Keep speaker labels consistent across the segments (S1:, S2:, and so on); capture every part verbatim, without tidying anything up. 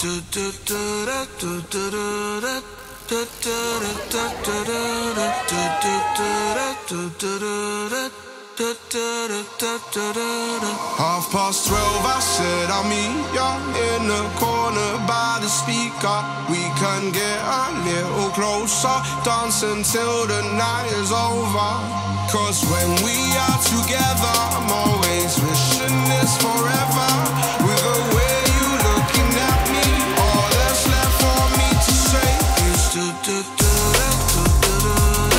S1: Half past twelve, I said I'll meet ya in the corner by the speaker. We can get a little closer, dance until the night is over. Cause when we are together, I'm always wishing this forever. With the way you looking at me, all that's left for me to say is do do do do do do.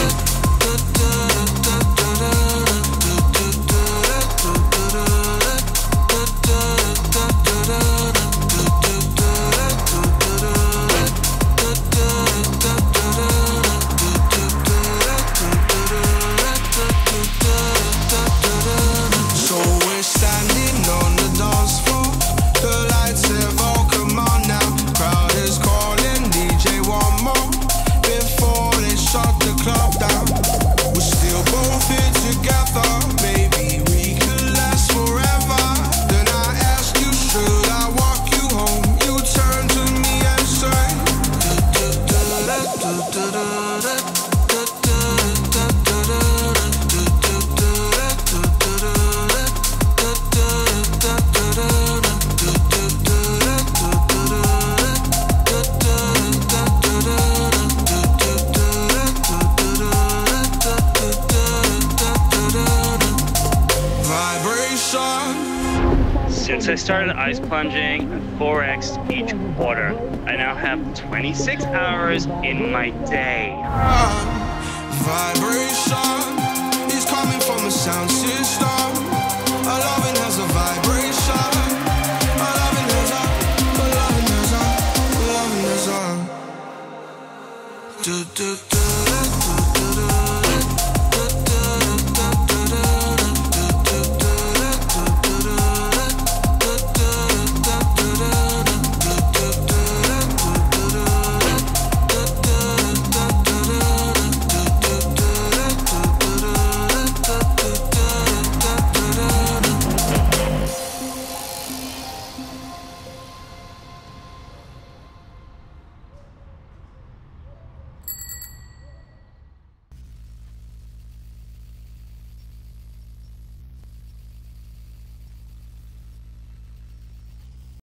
S2: Since I started ice plunging, four X'd each quarter. I now have twenty-six hours in my day.
S1: Vibration is coming from a sound system.